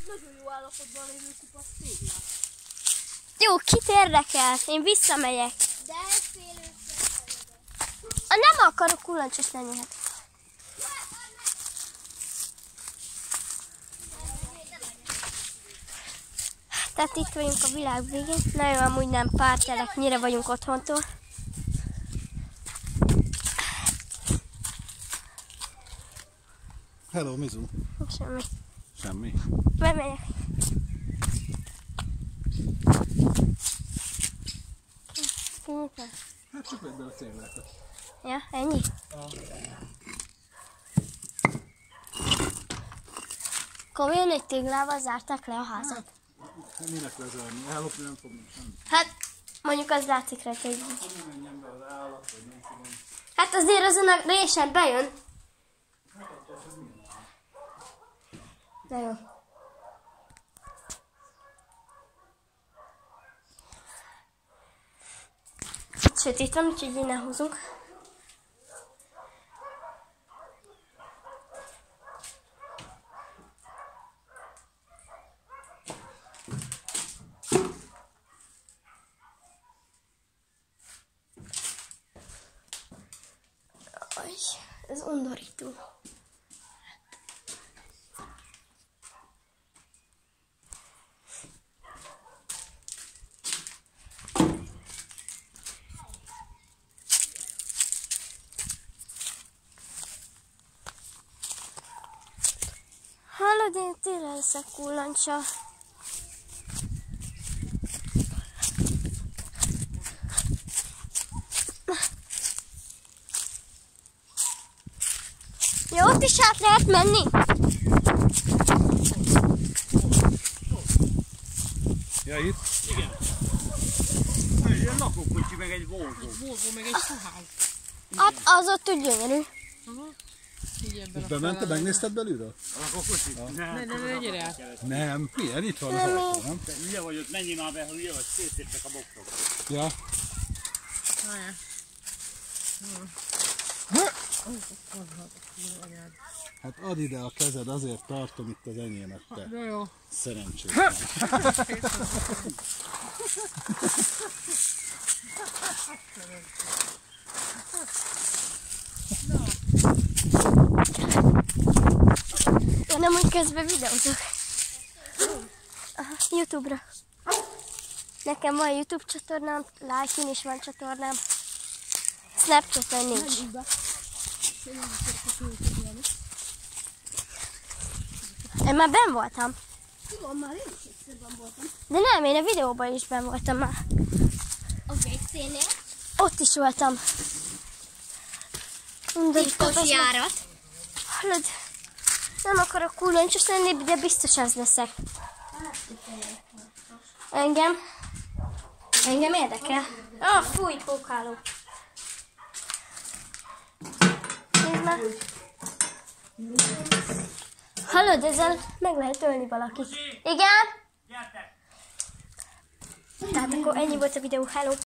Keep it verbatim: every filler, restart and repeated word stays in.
nagyon jó állapotban lévő kupasz tégla. Jó, kit érdekel? Én visszamegyek. De ez fél össze. Nem akarok kullancsos lenni. Hát. Tehát itt vagyunk a világ végén. Na jó, amúgy nem pártelek, nyire vagyunk otthontól. Hello, Mizu. Semmi. Semmi. Bemegyek. Kinyitva? Hát csak vedd be a céglákat. Ja, ennyi? Ah. Komolyan egy téglával zárták le a házat? Hát, minek lezárni? Ellopni nem fognak semmit. Hát, mondjuk az látszik rajta, hogy... Nem menjen be az állat, vagy nem tudom. Hát azért azon a résen bejön. De jó. Sötét van, úgyhogy innen húzunk. Aj, ez undorító. Hallod, én tényleg leszek kullancsa. Jó, ott is át lehet menni? Ja, itt? Igen. Egy ilyen lakókocsi, meg egy Volvo. Egy Volvo, meg egy Suhály. Hát az ott úgy gyönyörű. Aha. Így ebben És a bemente, felelőben. megnézted belülről? A lakókocsi? Ja. Nem, Ne, ne, ne, gyere át. Nem, milyen? Itt van az Nem, ajtó, nem? te hülye vagy, ott menjél már be, ha hülye vagy, szétszéptek a bokrok. Ja. Várjál. Hát add ide a kezed, azért tartom itt az enyémet, te. Jó, jó. Szerencsétlen. Én nem úgy közben videózok. Aha, YouTube-ra. Nekem van YouTube csatornám, Like-in is van csatornám. Snapchaten nincs. Én már benn voltam. Tudom, már én is egyszerben voltam. De nem, én a videóban is benn voltam már. A vécénél. Ott is voltam. Titkos járat. Hallod, nem akarok kullancsos lenni, de biztos az leszek. Engem? Engem érdekel. Ah, fúj, pókáló. Nézd már. Hallod, ezzel meg lehet ölni valakit. Igen? Gyertek! Tehát akkor ennyi volt a videó, hello!